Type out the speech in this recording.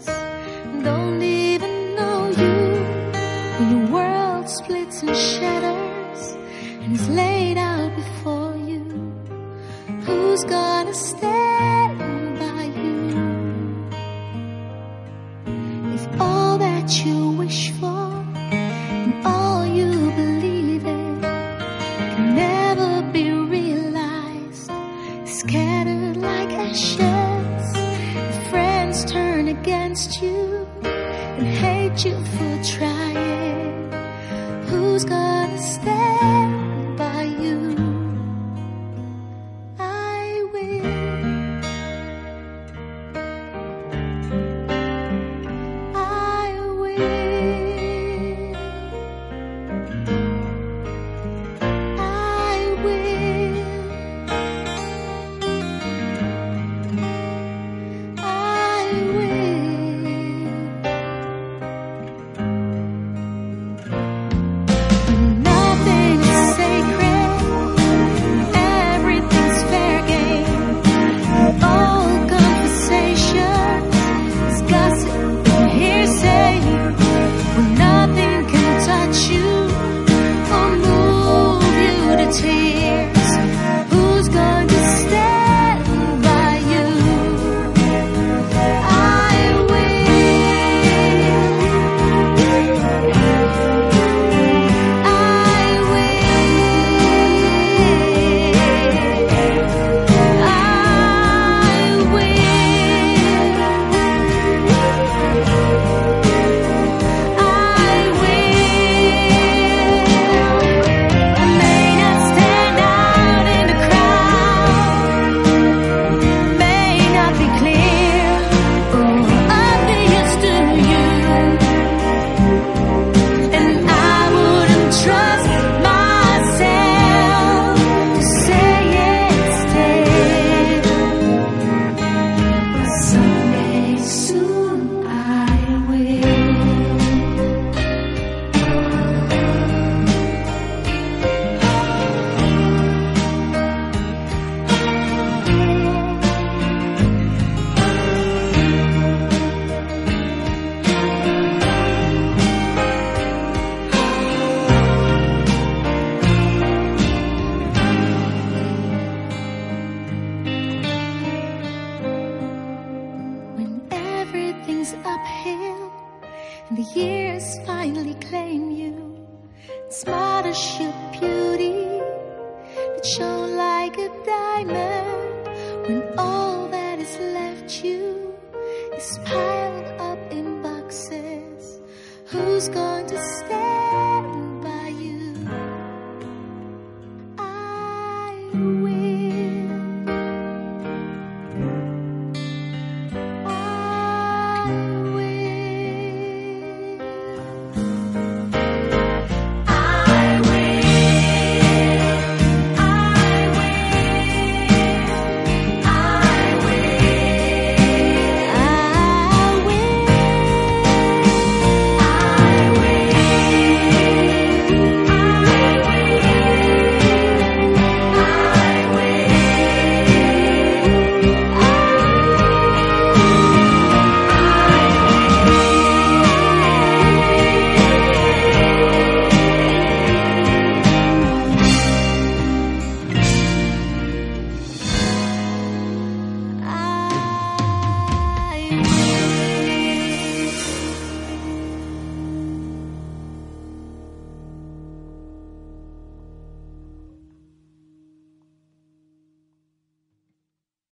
don't even know you. When your world splits and shatters and is laid out before you, who's gonna stand by you? If all that you wish for and all you believe in can never be realized, scattered like ashes, if friends turn against you and hate you for trying, who's gonna stand by you? I will. I will. I will. I will. Nothing is sacred, everything's fair game. All conversation is gossip and hearsay. When nothing can touch you or move you to tears, who's going to stand by you? I will. I may not stand out in the crowd, may not be clear or obvious to you, and I wouldn't trust myself to say it still. Someday soon I will. When everything's uphill and the years finally claim you, smartish your beauty that shone like a diamond. When all that is left you is piled up in boxes, who's going to stand